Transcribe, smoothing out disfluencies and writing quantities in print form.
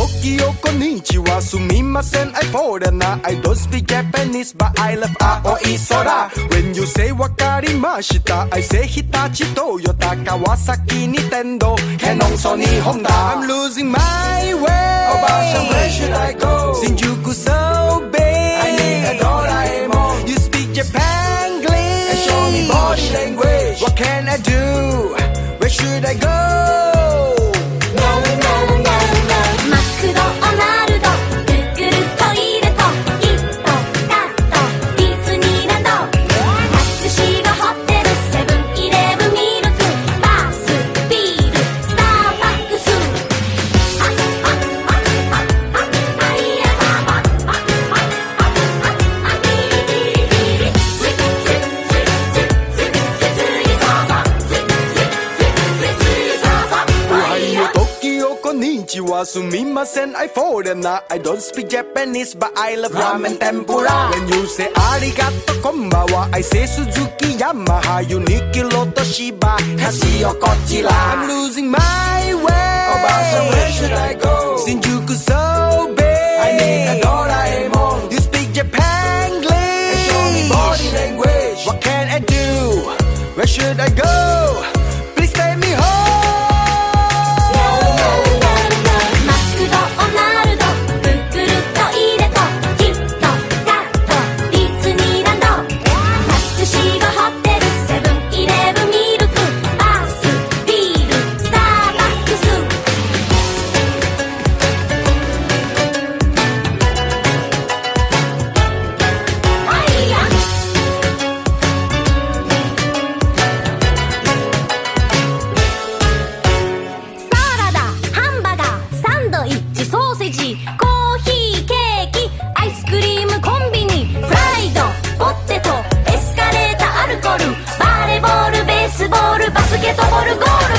Tokyo, konnichiwa, sumimasen, I foreigner. I don't speak Japanese, but I love Aoi Sora. When you say wakarimashita, I say Hitachi, Toyota, Kawasaki, Nintendo, Canon, Sony, Honda. I'm losing my way. Obasan, where should I go? Shinjuku so big, I need a Doraemon. You speak Japanese and show me body language. What can I do? Where should I go? Sumimasen, I foreigner. I don't speak Japanese, but I love ramen tempura. When you say arigato konbawa, I say Suzuki, Yamaha, Uniqlo, Toshiba, Casio, Godzilla. I'm losing my way. Obasan, where should I go? Shinjuku so big, I need a Doraemon. You speak Japanese and show me body language. What can I do? Where should I go? Please take me home.バスケットボールゴール